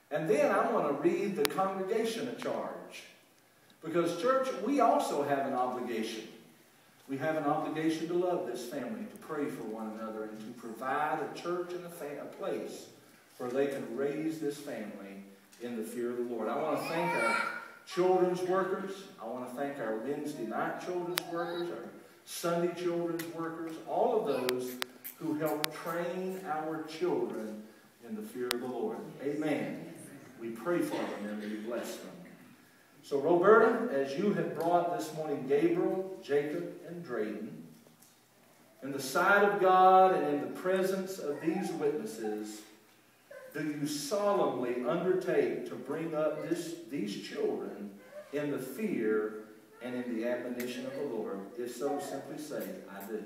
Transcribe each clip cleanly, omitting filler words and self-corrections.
And then I want to read the congregation a charge. Because, church, we also have an obligation. We have an obligation to love this family, to pray for one another, and to provide a church and a place where they can raise this family in the fear of the Lord. I want to thank our children's workers. I want to thank our Wednesday night children's workers, our Sunday children's workers, all of those who help train our children in the fear of the Lord. Amen. We pray for them and we bless them. So, Roberta, as you have brought this morning Gabriel, Jacob, and Drayden, in the sight of God and in the presence of these witnesses, do you solemnly undertake to bring up these children in the fear and in the admonition of the Lord? If so, simply say, I do.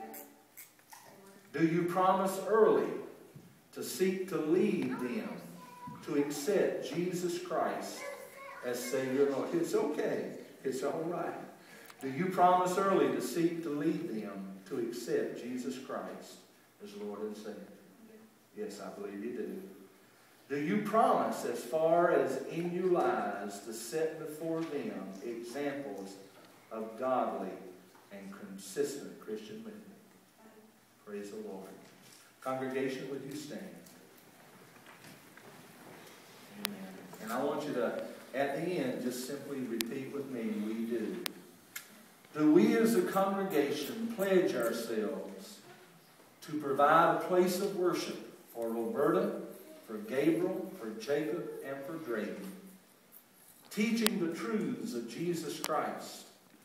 Do you promise early to seek to lead them to accept Jesus Christ as Savior and Lord? It's okay. It's all right. Do you promise early to seek to lead them to accept Jesus Christ as Lord and Savior? Yes, I believe you do. Do you promise, as far as in you lies, to set before them examples of godly and consistent Christian living? Praise the Lord. Congregation, would you stand? Amen. And I want you to, at the end, just simply repeat with me, we do. Do we as a congregation pledge ourselves to provide a place of worship for Roberta, for Gabriel, for Jacob, and for Drayden, teaching the truths of Jesus Christ,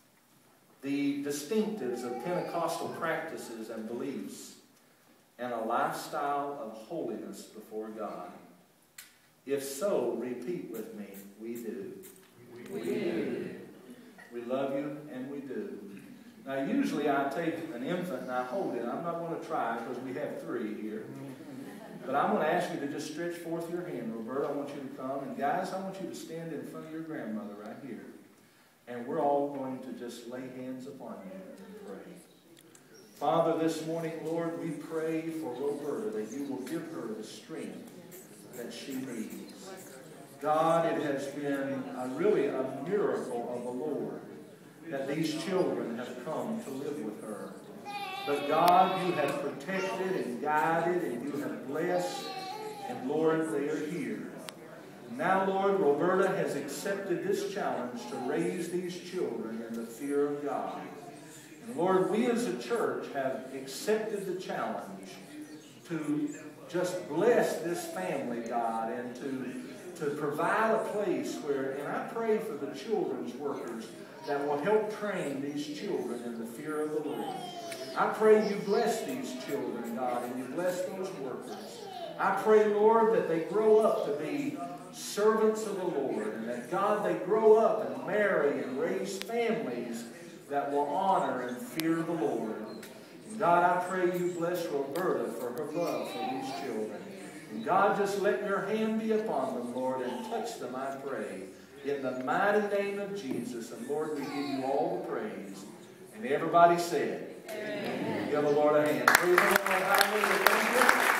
the distinctives of Pentecostal practices and beliefs, and a lifestyle of holiness before God? If so, repeat with me, we do. We do. We love you, and we do. Now, usually I take an infant and I hold it. I'm not going to try because we have 3 here. But I'm going to ask you to just stretch forth your hand. Roberta, I want you to come. And guys, I want you to stand in front of your grandmother right here. And we're all going to just lay hands upon you and pray. Father, this morning, Lord, we pray for Roberta that you will give her the strength that she needs. God, it has been really a miracle of the Lord that these children have come to live with her. But God, you have protected and guided and you have blessed. And Lord, they are here. Now, Lord, Roberta has accepted this challenge to raise these children in the fear of God. And Lord, we as a church have accepted the challenge to just bless this family, God, and to provide a place where, and I pray for the children's workers that will help train these children in the fear of the Lord. I pray you bless these children, God, and you bless those workers. I pray, Lord, that they grow up to be servants of the Lord, and that, God, they grow up and marry and raise families that will honor and fear the Lord. And God, I pray you bless Roberta for her love for these children. And God, just let your hand be upon them, Lord, and touch them, I pray, in the mighty name of Jesus. And Lord, we give you all the praise. And everybody said, amen. Give the Lord a hand. Praise the Lord. Hallelujah. Thank you.